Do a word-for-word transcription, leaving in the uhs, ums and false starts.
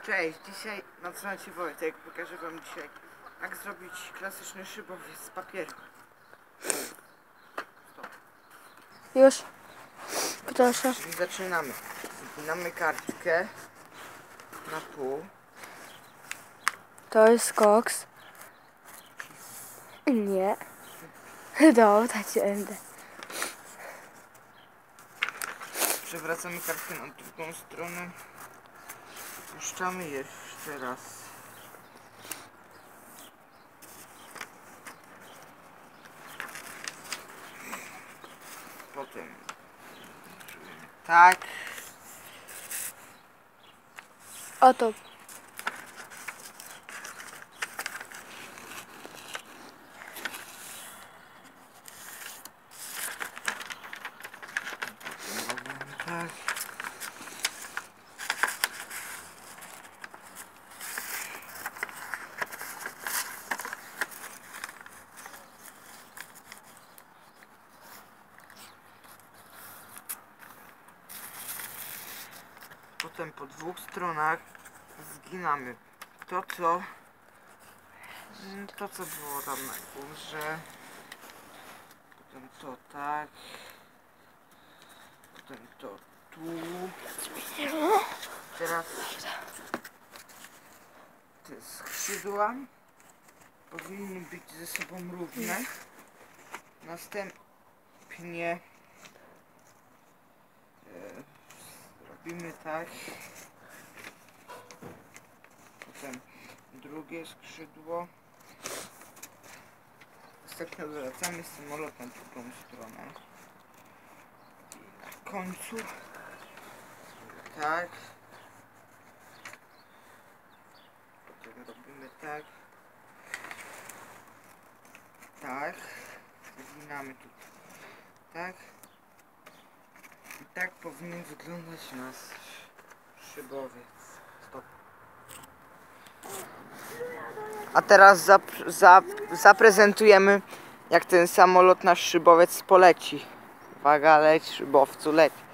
Cześć, dzisiaj nazywam się Wojtek. Pokażę wam dzisiaj, jak zrobić klasyczny szybowiec z papieru. Stop. Już. Proszę. Czyli zaczynamy. Zginamy kartkę na pół. To jest koks. Nie. Dobra, cię będę. Przewracamy kartkę na drugą stronę. Puszczamy jeszcze raz. Potem tak. Oto. Tak. Potem po dwóch stronach zginamy to co to co było tam na górze. Potem to tak. Potem to tu. Teraz te skrzydła powinny być ze sobą równe. Następnie e, robimy tak. Potem drugie skrzydło. Następnie odwracamy samolot na drugą stronę. I na końcu tak. Potem robimy tak. Tak. Zaginamy tu. Tak. I tak powinien wyglądać nasz szybowiec. Stop. A teraz zap, zap, zaprezentujemy, jak ten samolot nasz szybowiec poleci. Uwaga, leć szybowcu, leć.